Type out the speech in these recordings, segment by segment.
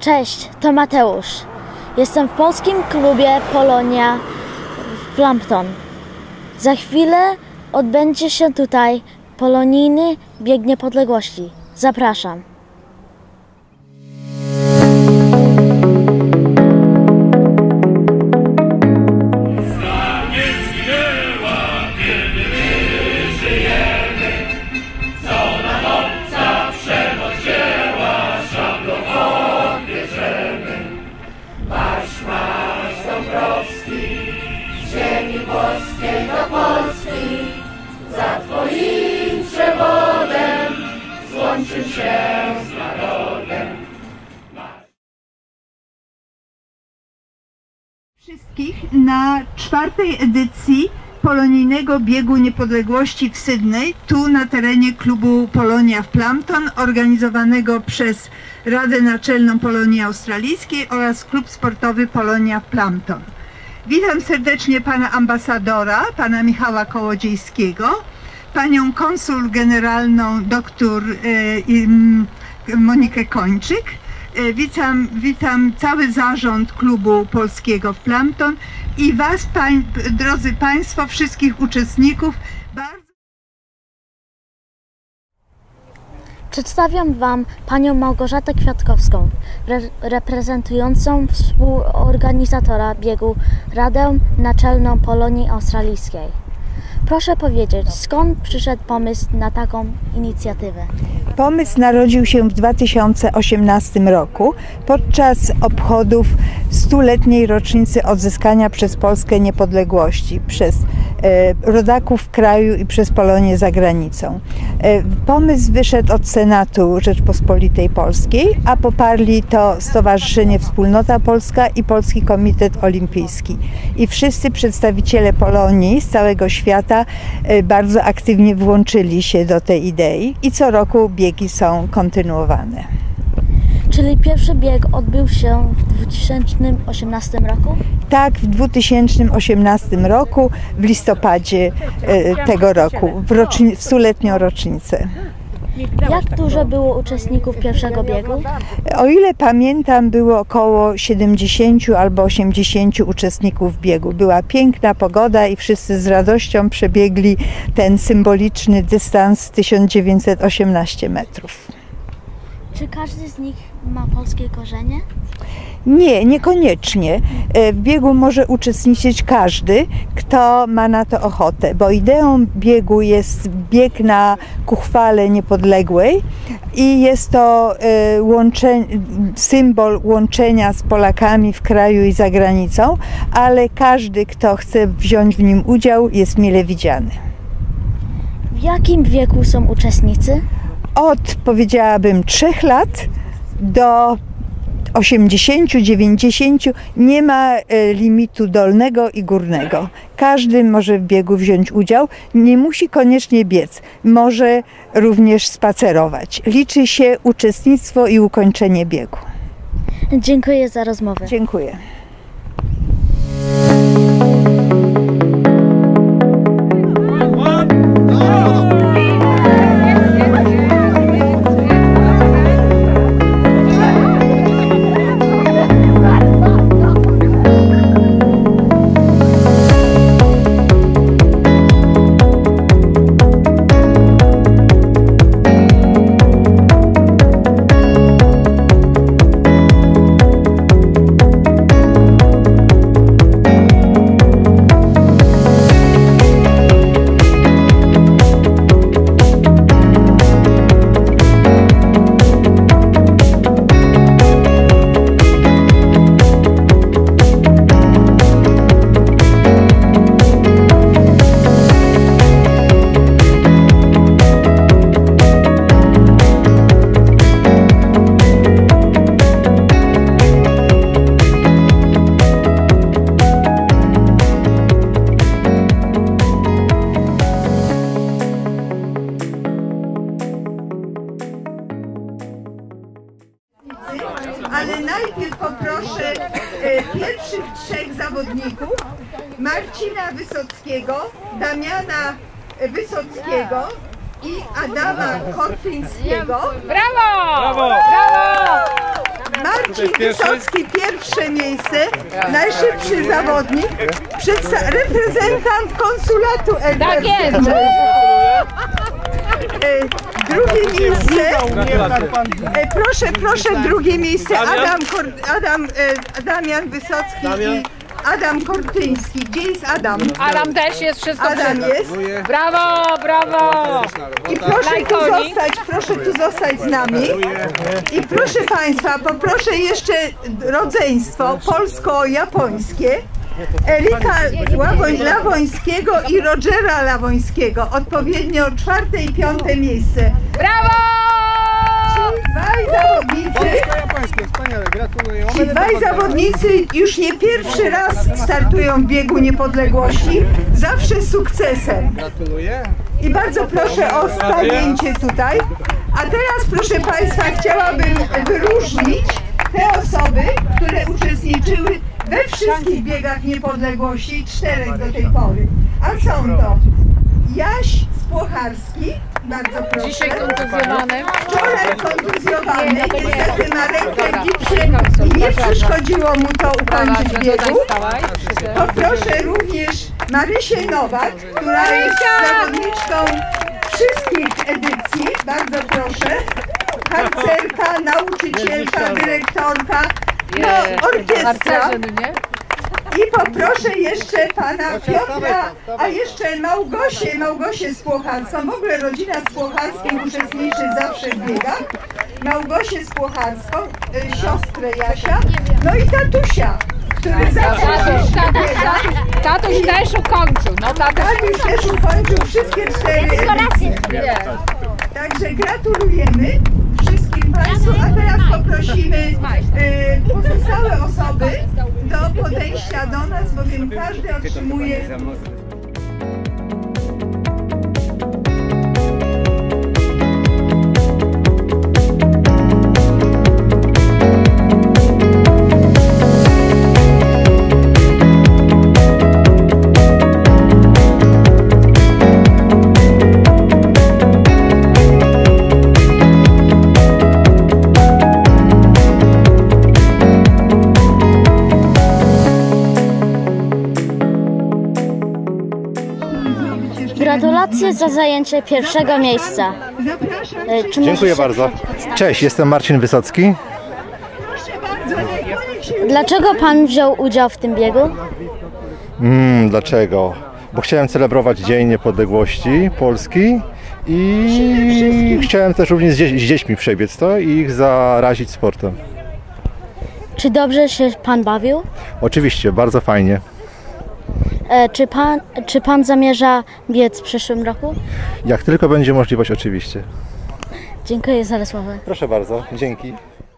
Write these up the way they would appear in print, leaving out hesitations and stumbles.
Cześć, to Mateusz. Jestem w polskim klubie Polonia w Plumpton. Za chwilę odbędzie się tutaj polonijny bieg niepodległości. Zapraszam. Wszystkich na 4. edycji polonijnego biegu niepodległości w Sydney, tu na terenie klubu Polonia w Plumpton, organizowanego przez Radę Naczelną Polonii Australijskiej oraz klub sportowy Polonia w Plumpton. Witam serdecznie pana ambasadora, pana Michała Kołodziejskiego, panią konsul generalną dr Monikę Kończyk. Witam cały zarząd klubu polskiego w Plumpton i was, drodzy państwo, wszystkich uczestników. Przedstawiam wam panią Małgorzatę Kwiatkowską, reprezentującą współorganizatora biegu Radę Naczelną Polonii Australijskiej. Proszę powiedzieć, skąd przyszedł pomysł na taką inicjatywę? Pomysł narodził się w 2018 roku podczas obchodów 100-letniej rocznicy odzyskania przez Polskę niepodległości przez rodaków w kraju i przez Polonię za granicą. Pomysł wyszedł od Senatu Rzeczpospolitej Polskiej, a poparli to Stowarzyszenie Wspólnota Polska i Polski Komitet Olimpijski. I wszyscy przedstawiciele Polonii z całego świata bardzo aktywnie włączyli się do tej idei i co roku biegi są kontynuowane. Czyli pierwszy bieg odbył się w 2018 roku? Tak, w 2018 roku, w listopadzie tego roku, w 100-letnią rocznicę. Jak dużo było uczestników pierwszego biegu? O ile pamiętam, było około 70 albo 80 uczestników biegu. Była piękna pogoda i wszyscy z radością przebiegli ten symboliczny dystans 1918 metrów. Czy każdy z nich ma polskie korzenie? Nie, niekoniecznie. W biegu może uczestniczyć każdy, kto ma na to ochotę, bo ideą biegu jest bieg ku chwale niepodległej i jest to symbol łączenia z Polakami w kraju i za granicą, ale każdy, kto chce wziąć w nim udział, jest mile widziany. W jakim wieku są uczestnicy? Od, powiedziałabym, 3 lat do 80-90, nie ma limitu dolnego i górnego. Każdy może w biegu wziąć udział, nie musi koniecznie biec, może również spacerować. Liczy się uczestnictwo i ukończenie biegu. Dziękuję za rozmowę. Dziękuję. Ale najpierw poproszę pierwszych 3 zawodników, Marcina Wysockiego, Damiana Wysockiego i Adama Kortyńskiego. Brawo! Brawo! Brawo! Marcin Wysocki, pierwsze miejsce, najszybszy zawodnik, reprezentant konsulatu LPR. Tak jest! Drugie miejsce, proszę, drugie miejsce, Damian Wysocki i Adam Kortyński. Gdzie jest Adam? Adam też jest, wszystko Adam jest. Brawo, brawo! I proszę tu zostać z nami. I proszę Państwa, poproszę jeszcze rodzeństwo polsko-japońskie. Erika Lawońskiego i Rogera Lawońskiego, odpowiednio 4. i 5. miejsce. Brawo! Ci dwaj zawodnicy już nie pierwszy raz startują w biegu niepodległości, zawsze z sukcesem. Gratuluję. I bardzo proszę o stanięcie tutaj. A teraz, proszę Państwa, chciałabym wyróżnić te osoby, które uczestniczyły we wszystkich biegach niepodległości, 4 do tej pory. A są to Jaś Spłocharski, bardzo proszę. Dzisiaj kontuzjowany. Wczoraj kontuzjowany, niestety ma rękę w gipsie i nie przeszkodziło mu to ukończyć biegu. Poproszę również Marysię Nowak, która jest zawodniczką wszystkich edycji, bardzo proszę. Harcerka, nauczycielka, dyrektorka, orkiestra. I poproszę jeszcze pana Piotra, a jeszcze Małgosię Spłocharską. W ogóle rodzina Spłocharskich uczestniczy zawsze w biegach. Małgosię Spłocharską, siostrę Jasia, no i tatusia, który zawsze Tatuś też ukończył. No, tatuś też ukończył wszystkie 4 edycje. Także gratulujemy wszystkim Państwu, a teraz poprosimy pozostałe osoby do podejścia do nas, bowiem każdy otrzymuje... Gratulacje za zajęcie pierwszego miejsca. Dziękuję bardzo. Cześć, jestem Marcin Wysocki. Dlaczego Pan wziął udział w tym biegu? Dlaczego? Bo chciałem celebrować Dzień Niepodległości Polski i chciałem też również z dziećmi przebiec to i ich zarazić sportem. Czy dobrze się Pan bawił? Oczywiście, bardzo fajnie. Czy pan zamierza biec w przyszłym roku? Jak tylko będzie możliwość, oczywiście. Dziękuję za rozmowę. Proszę bardzo, dzięki.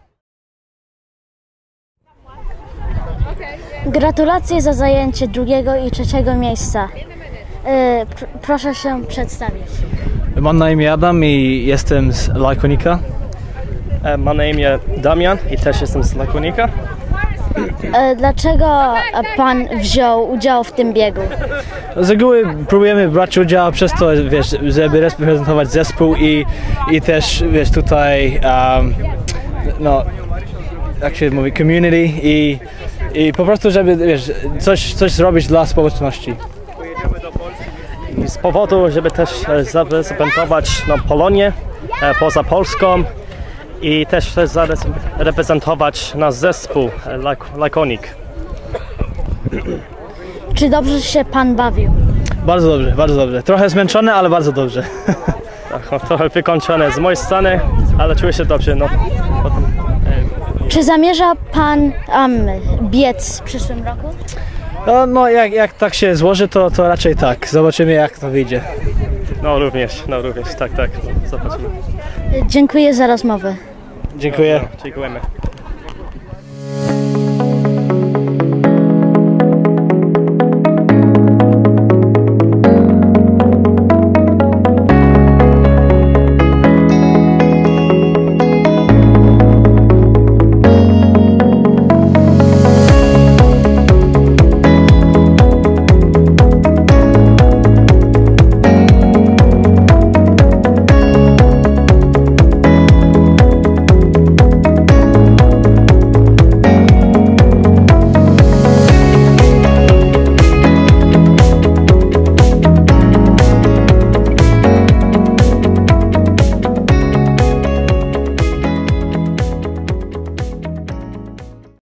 Gratulacje za zajęcie 2. i 3. miejsca. Proszę się przedstawić. Mam na imię Adam i jestem z Lakonika. Mam na imię Damian i też jestem z Lakonika. Dlaczego Pan wziął udział w tym biegu? Z reguły próbujemy brać udział przez to, wiesz, żeby reprezentować zespół i też, wiesz, tutaj, no, jak się mówi, community i po prostu, żeby, wiesz, coś zrobić dla społeczności. I z powodu, żeby też zareprezentować Polonię poza Polską i też zareprezentować nasz zespół Lakonik. Czy dobrze się Pan bawił? Bardzo dobrze, bardzo dobrze. Trochę zmęczony, ale bardzo dobrze. Tak, trochę wykończony z mojej strony, ale czuję się dobrze. No, potem, Czy zamierza Pan biec w przyszłym roku? No jak tak się złoży, to raczej tak. Zobaczymy, jak to wyjdzie. no również, tak, no, zobaczymy. Dziękuję za rozmowę. Dziękuję. Dziękujemy.